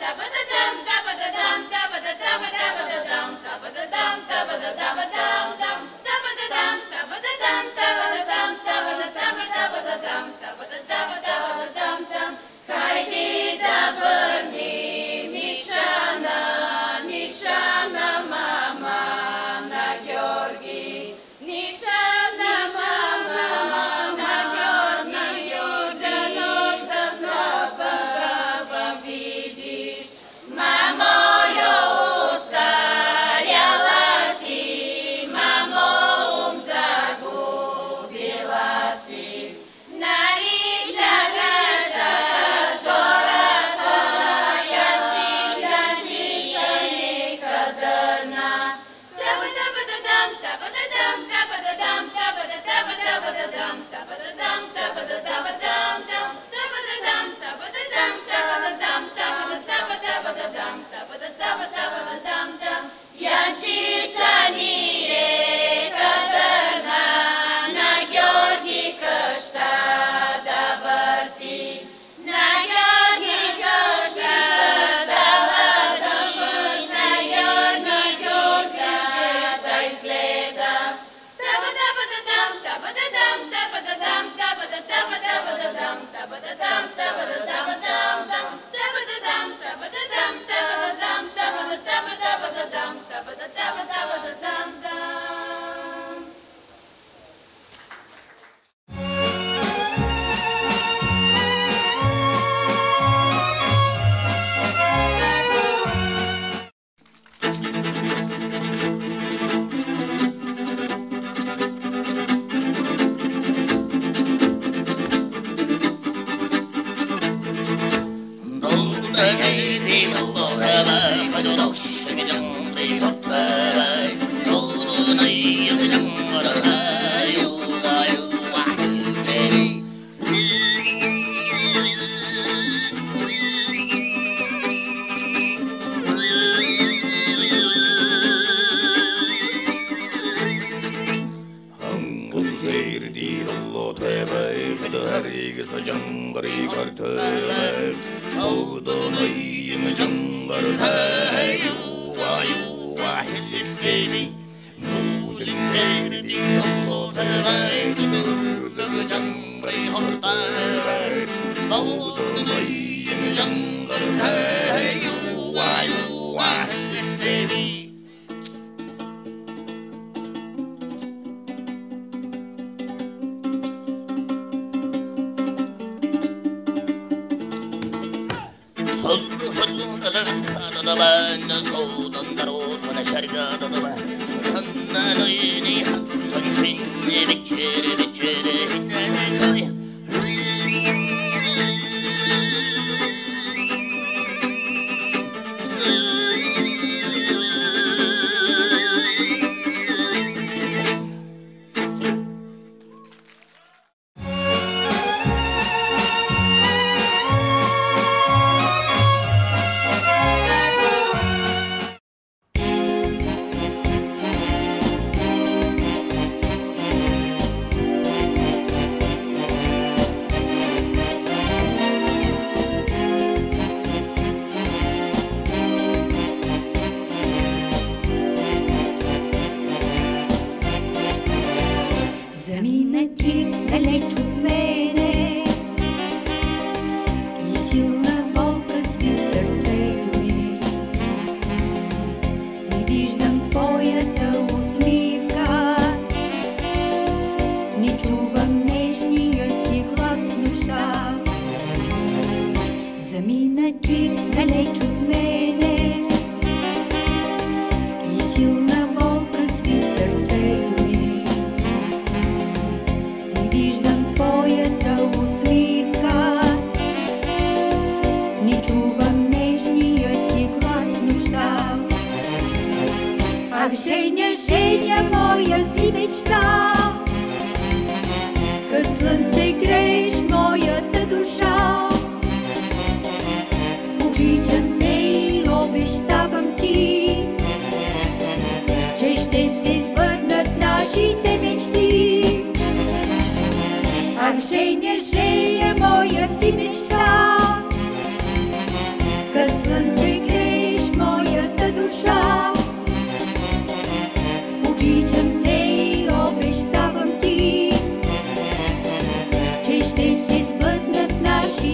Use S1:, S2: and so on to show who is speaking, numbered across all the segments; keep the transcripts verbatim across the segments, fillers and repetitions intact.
S1: Женя, Женя, моя си мечта, kad slunce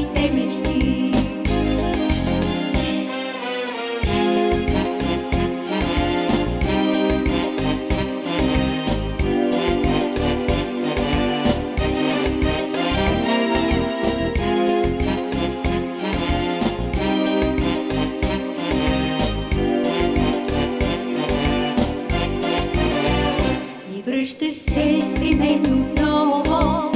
S1: нашите мечти. Връщаш се при мен отново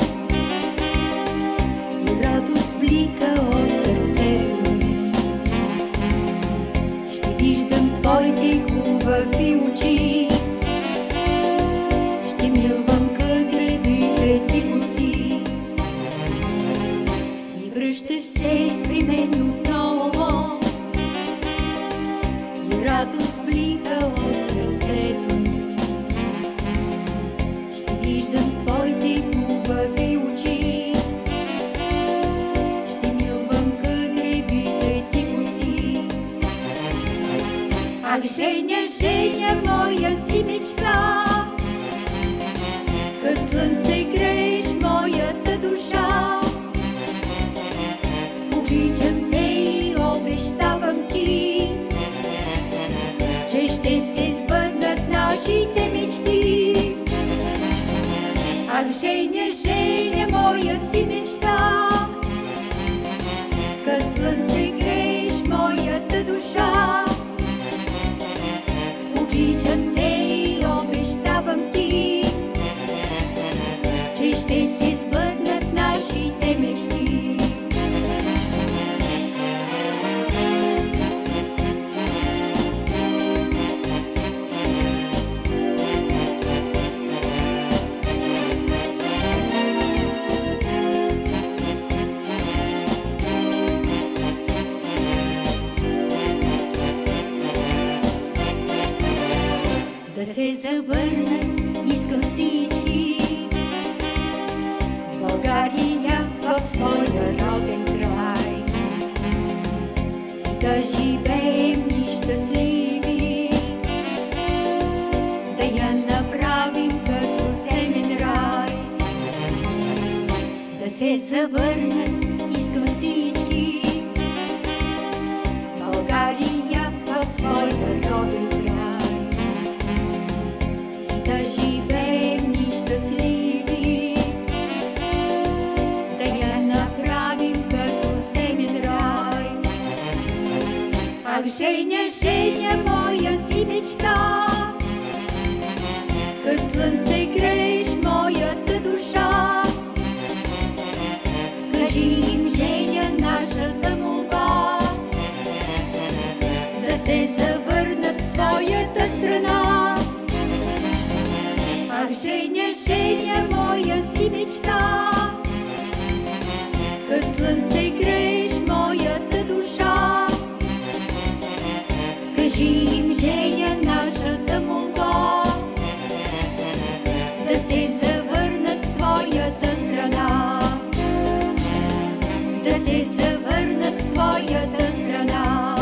S1: и радост блика от сърцето ми. Ще виждам твоите хубави очи, ще милвам къдревите ти коси. И връщаш се при мен отново и радост блика от сърцето ми. Виждам твоите хубави очи, ще милвам къдревите ти коси. Ах, Женя, Женя, моя си мечта, кът слънце грееш моята душа. Обичам те и обещавам ти, че ще се сбъднат нашите мечти. Ах, Женя, Женя, моя си мечта, кът слънце грееш моята душа. Обичам те и обещавам ти, че ще се сбъднат нашите мечти. Да се завърнат искам всички България в своя роден край и да живеем ни щастливи, да я направим като семен рай. Да се завърнат искам всички България в своя роден край, да живеем ни щастливи, да я направим като семен рай. Ах, Женя, Женя, моя си мечта, кът слънце грееш моята душа. Кажи им, Женя, нашата молба, да се завърнат в своята страна. Ах, Женя, Женя, моя си мечта, кът слънце грееш моята душа. Кажи им, Женя, нашата молба, да се завърнат в своята страна. Да се завърнат в своята страна.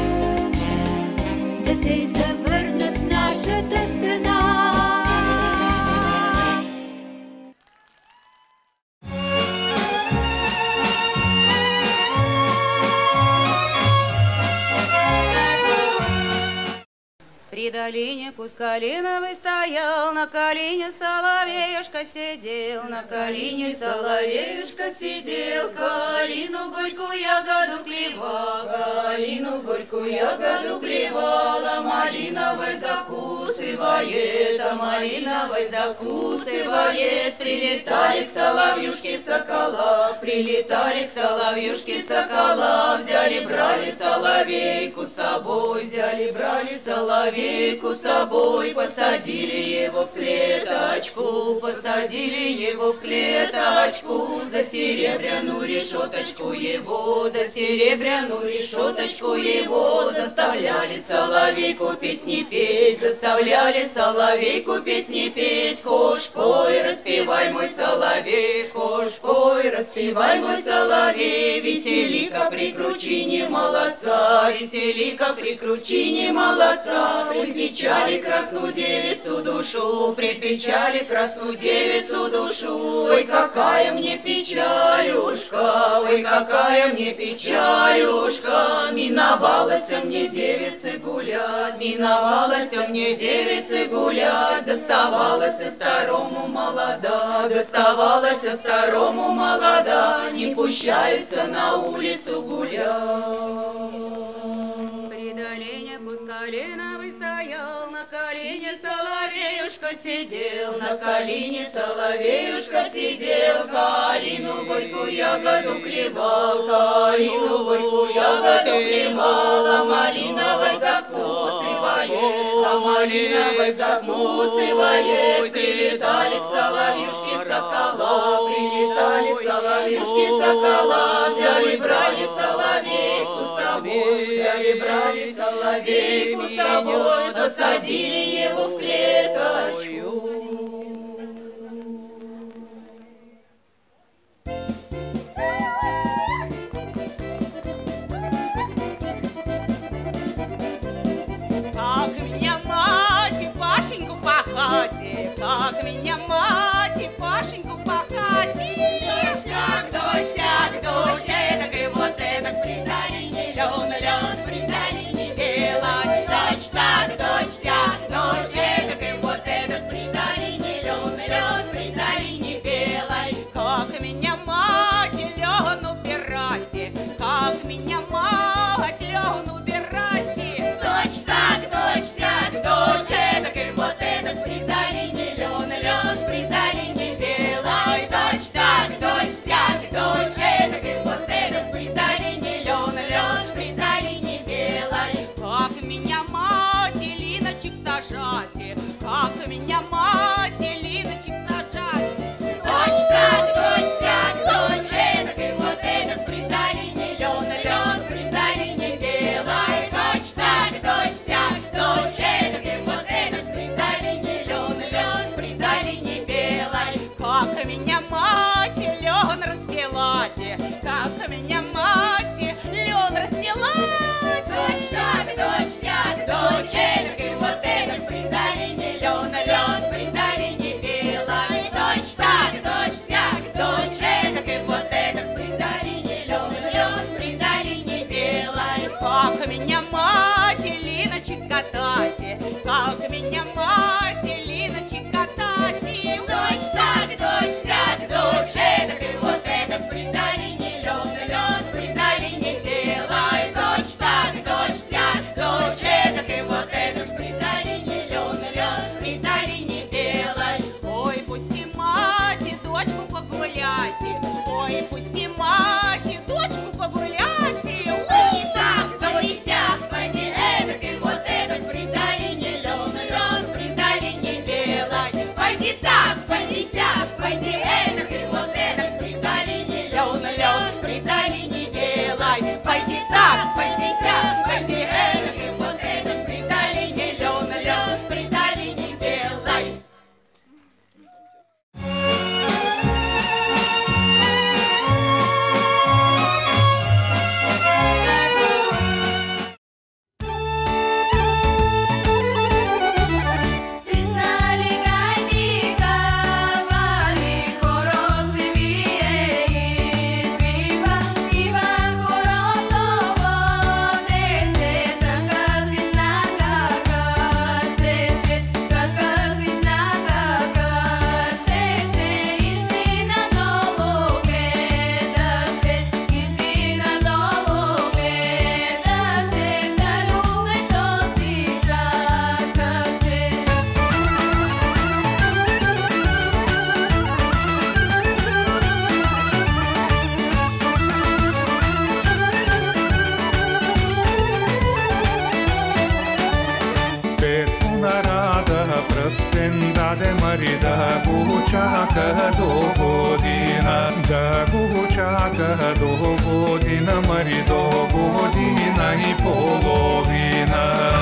S1: Да се завърнат в нашата страна.
S2: При долине куст калиновый стоял, на калине соловеюшка сидел, на калине соловеюшка сидел, калину горькую ягоду клевал, калину горькую ягоду клевала, малиновой закусывает, а малиновой закусывает. Прилетали к соловьюшке сокола, прилетали к соловьюшке сокола, взяли, брали соловейку с собой, взяли, брали соловейку с собой, посадили его в клеточку, посадили его в клеточку, за серебряную решеточку его, за серебряную решеточку его, заставляли соловейку песни петь, заставляли соловейку песни петь. Хошь пой, распевай, мой соловей, хошь пой, распевай, мой соловей, веселика при кручине молодца, веселика при кручине молодца, при печали красную девицу душу, при печали красную девицу душу. Ой, какая мне печалюшка, ой, какая мне печалюшка, миновалась мне девицы гулять, миновалась мне девицы гулять, доставалась старому молода, доставалась старому молода, не пущается на улицу гулять. При долине Пускалиновой стоял, на колине соловеюшка сидел, на колине соловеюшка сидел, калину горькую ягоду клевал, калину горькую ягоду клевал, а малиновой закусывает, а малиновой закусывает. Прилетали к соловьюшке сокола, прилетали к соловьюшке сокола, взяли брали соловейку с собой, взяли брали соловейку с собой, посадили его в клеточку.
S3: Как меня мать и Пашеньку по хате, как меня мать и Пашеньку по хате. Дочь так, дочь так, дочь эдак и вот эдак, при долине лен, лен, при долине белой. Дочь так, дочь так, дочь эдак и вот эдак, при долине лен, лен, при долине белой. Как меня мать лен убирать, как меня мать лен убирать. Дочь так, дочь так, дочь эдак и вот эдак, при долине лен, лен, при долине белой. Дочь так, дочь так, дочь эдак и вот эдак, при долине лен, лен, при долине белой. Как меня мать Илиночек сажать, как меня мать Илиночек сажать. Дочь так, дочь так, дочь эдак и вот эдак, при долине лен, лен, при долине белой. Дочь так, дочь так, дочь эдак и вот эдак, при долине лен, лен, при долине белой. Как меня мать лен расстилать, как меня мать лен расстилать. Дочь так, дочь так, дочь эдак и вот эдак, при долине лен, лен, при долине белой. Дочь так, дочь так, дочь эдак и вот эдак, при долине лен, лен, при долине белой. Как меня мать Илиночек катать, как меня мать Илиночек катать. Дочь так, дочь так, дочь эдак и вот эдак, при долине лен, лен, при долине белой. Дочь так, дочь так, дочь эдак и вот эдак, при долине лен, лен, при долине белой. Ой, пусти мать и дочку погулять, ой, пусти мать и дочку погулять. Ой, так, да не сяк, пойди эдак и вот эдак, при долине лен, лен, при долине белой. Пойди так, пойди сяк, пойди эдак и вот эдак, при долине лен, лен, при долине белой. Пойди так, пойди сяк, пойди эдак и вот эдак, при долине лен, лен, при долине белой.
S1: Писали гайдика, вали хоросы вие, спива, спива хоротово, дече, така си знака, кашече, така си знака, кашече, и си надолу гледаше, и си надолу гледаше, да любето си чакаше.
S4: Петуна рада, пръстен даде Мари, да го чака до година, да го чака до година, Мари, до година и половина.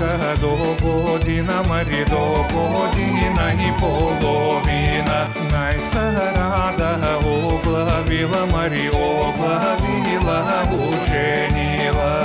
S4: că do godina, mări do godina i polovina. Най să rada oblăvila, mări oblăvila, ucenila.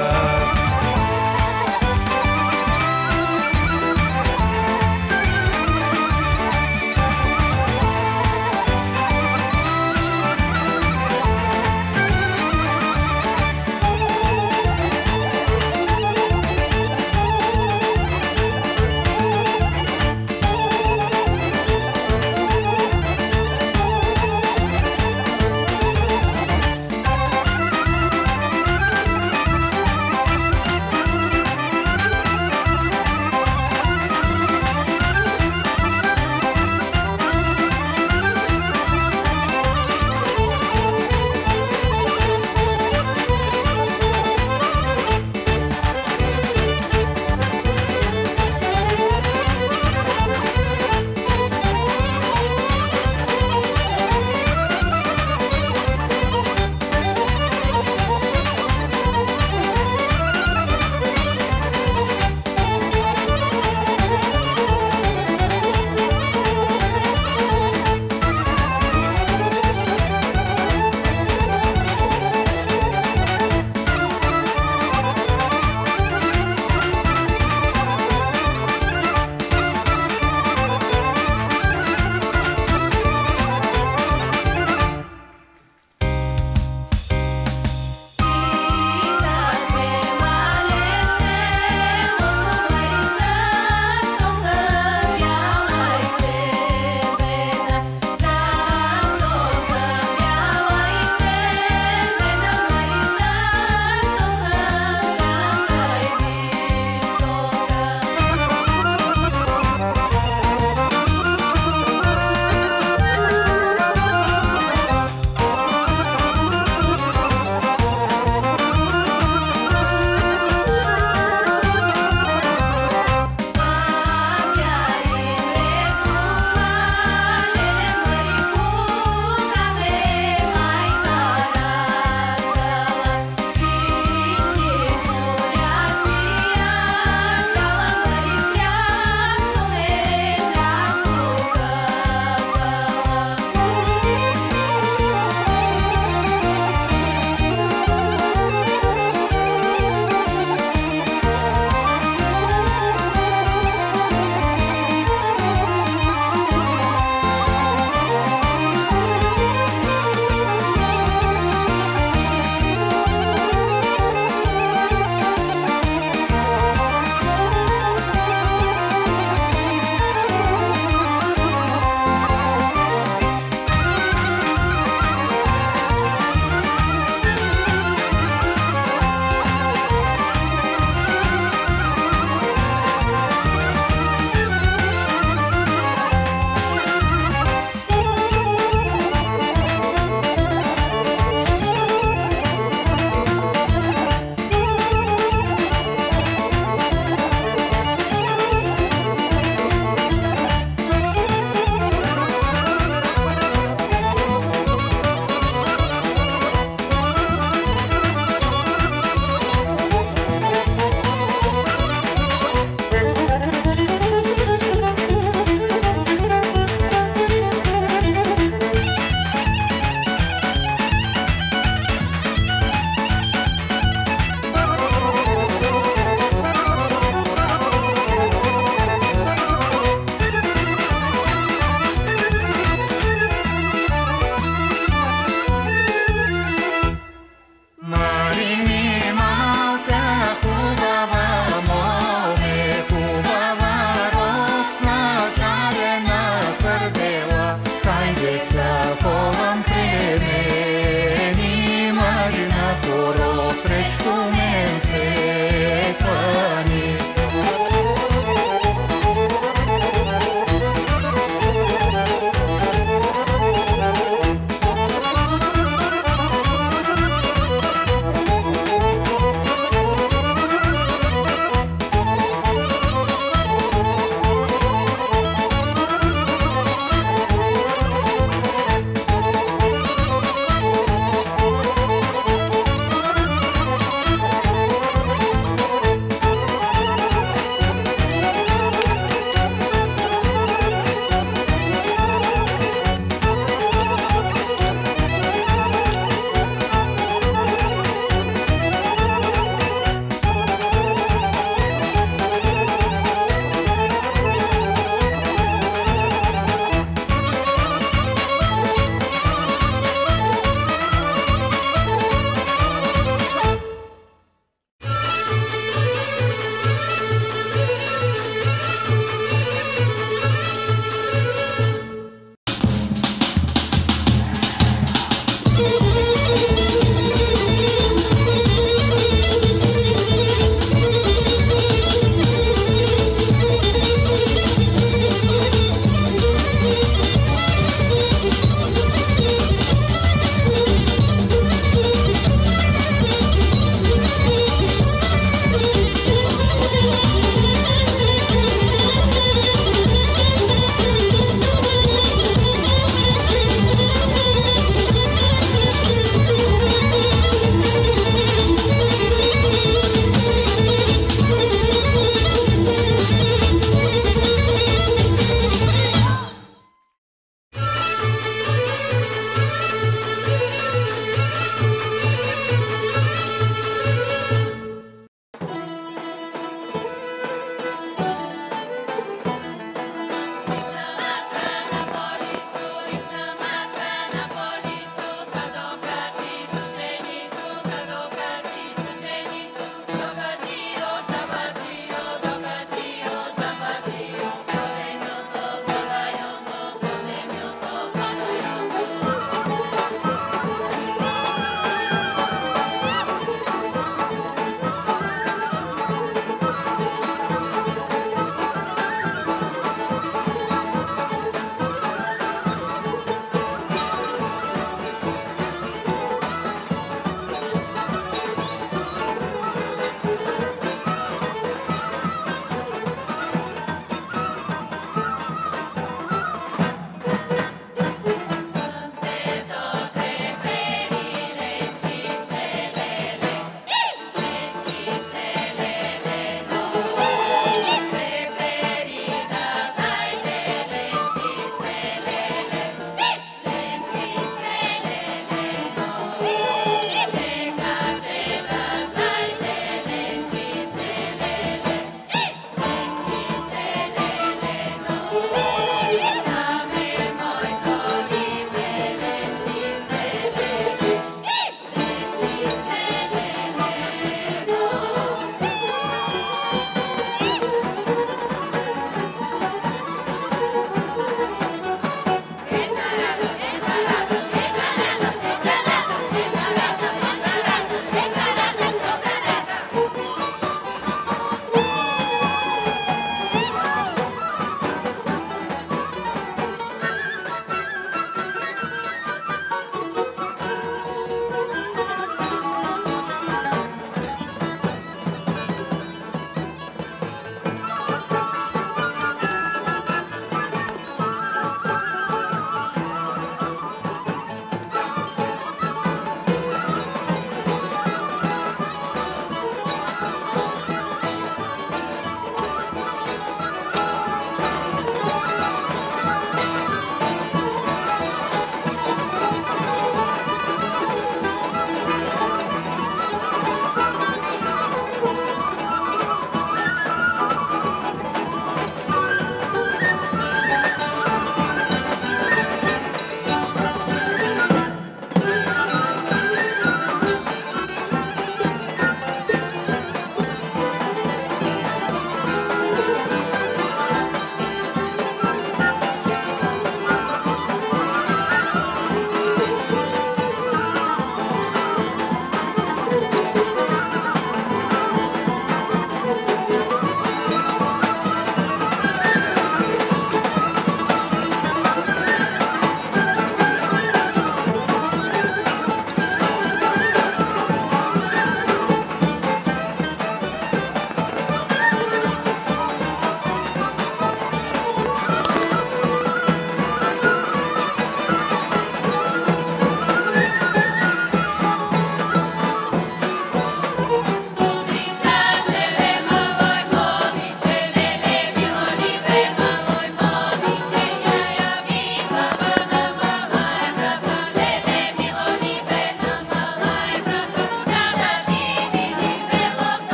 S4: Reč tu